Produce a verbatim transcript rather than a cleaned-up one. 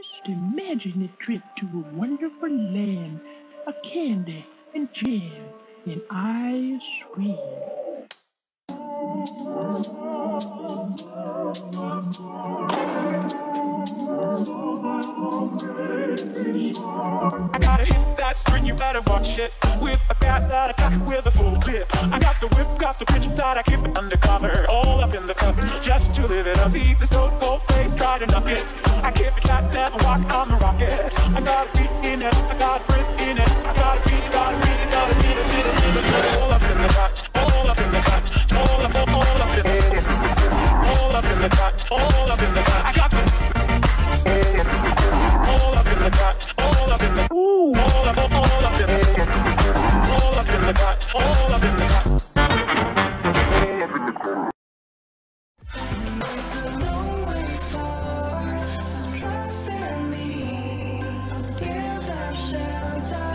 Just imagine a trip to a wonderful land, a candy and jam and ice cream. I gotta hit that string, you better watch it. With a bat that I got with a full clip. I got the whip, got the pitch that I keep it undercover. All up in the cup, just to live it up. See the stone cold face, try to knock it. I keep it flat, never walk on the rocket. I got a beat in it, I got a breath in it. I got a beat, got a beat, got a beat, a beat, a beat, a beat. All up in the cut, all up in the cut, all up, all, all up in the cut. All up in the cut, all up in the cut. I got the all up in the cut, all up in the ooh, all up, all up in the all up in the cut, all up in the cut. It's a long way far, so trust in me. I'll give that shelter.